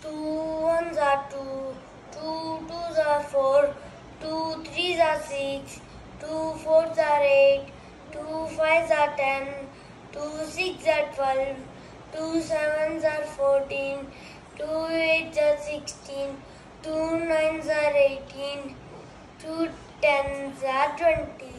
Two ones are two, two twos are four, two threes are six, two fours are eight, two fives are 10, two sixes are 12, two sevens are 14, two eights are 16, two nines are 18, two tens are 20.